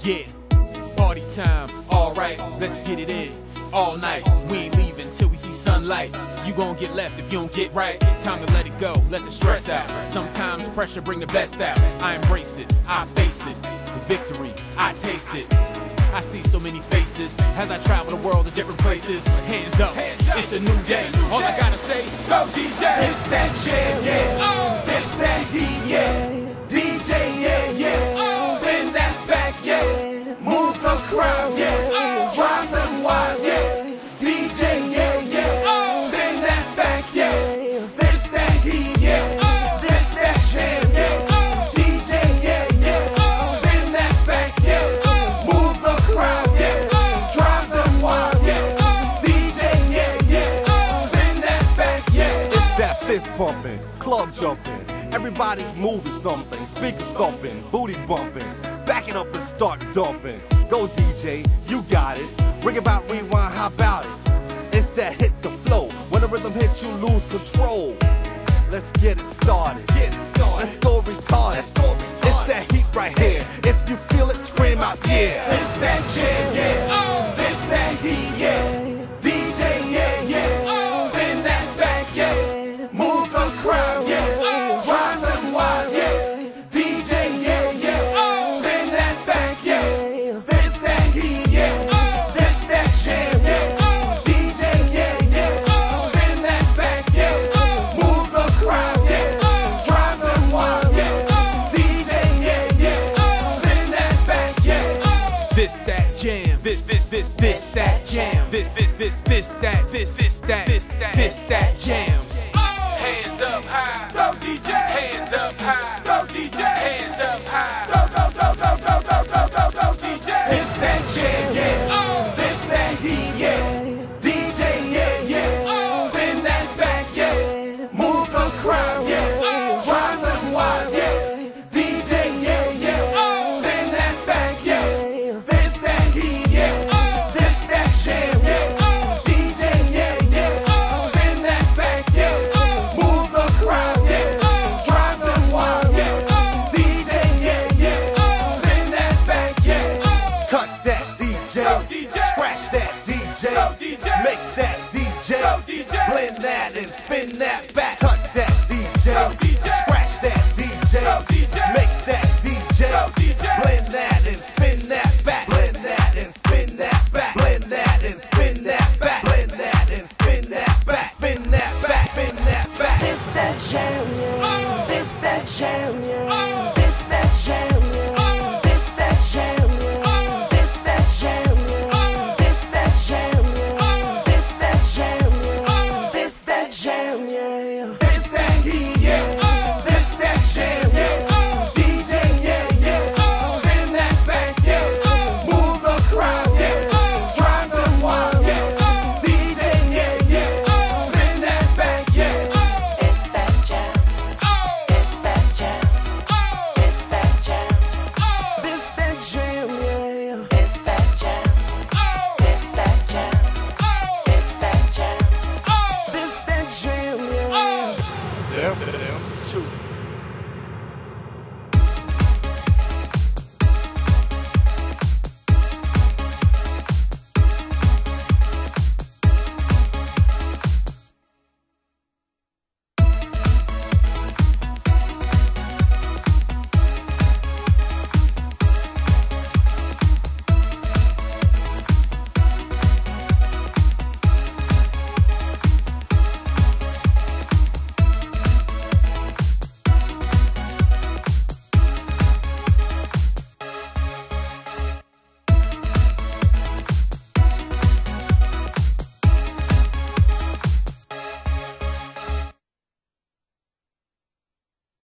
Yeah, party time, alright, let's get it in. All night, we ain't leaving till we see sunlight. You gon' get left if you don't get right. Time to let it go, let the stress out. Sometimes pressure bring the best out. I embrace it, I face it. With victory, I taste it. I see so many faces as I travel the world to different places. Hands up, it's a new day. All I gotta say, go DJ. It's that jam, yeah. It's that heat, yeah. DJ, yeah, yeah. Spin that back, yeah. Move the crowd, yeah. Drive them wild, yeah. DJ, yeah, yeah. Spin that back, yeah. This that heat, yeah. This that jam, yeah. DJ, yeah, yeah. Spin that back, yeah. Move the crowd, yeah. Drive them wild, yeah. DJ, yeah, yeah. Spin that back, yeah. It's that fist pumping, club jumping. Everybody's moving something, speakers thumping, booty bumping. Back it up and start dumping. Go DJ, you got it. Ring about rewind, how about it? It's that hit the flow. When the rhythm hits, you lose control. Let's get it started. Let's go retarded. It's that heat right here. If you feel it, scream out, yeah. It's that jam, yeah. This that heat, yeah. DJ, yeah, yeah. Spin that back, yeah. Move the crowd, yeah. Drive them wild, yeah. DJ, yeah, yeah. Spin that back, yeah. This that heat, yeah. This that jam, yeah. DJ, yeah, yeah. Spin that back, yeah. Move the crowd, yeah. Drive them wild, yeah. DJ, yeah, yeah. Spin that back, yeah. This that jam, this that jam, this that jam. Hands up high, go DJ. Hands up high, go DJ. Hands up high, go DJ. This that jam, yeah. This that heat, yeah. DJ, yeah, yeah. Spin that back, yeah. Move the crowd, yeah. Drive them wild, yeah. DJ, yeah, yeah. Spin that back, yeah. This that heat, yeah. This that jam, yeah. DJ, yeah, yeah. Spin that back, yeah. Move the crowd, yeah. Drive them wild, yeah. DJ, yeah, yeah. Spin that back, yeah. Cut that DJ, Go DJ. scratch that DJ, Go DJ. mix that DJ, Go DJ. blend that and spin that back. Cut that DJ, Go DJ. scratch that DJ, Go DJ. mix that DJ, Go DJ. blend that and spin that back. Blend that and spin that back. Blend that and spin that back. Blend that and spin that back. Spin that back. Spin that back. This that jam, yeah. This that jam, yeah. This that jam, yeah. This that jam, yeah. This that jam, yeah. This that jam, yeah. This that jam, yeah. This that jam, yeah. This that heat, yeah. This that jam, yeah. DJ, yeah, yeah. Spin that back, yeah. Move the crowd, yeah. Drive them wild, yeah. DJ, yeah, yeah. Spin that back, yeah. It's that jam. It's that jam. It's that jam. This that jam, yeah. It's that jam. It's that jam. It's that jam. This that jam, yeah. Them, 2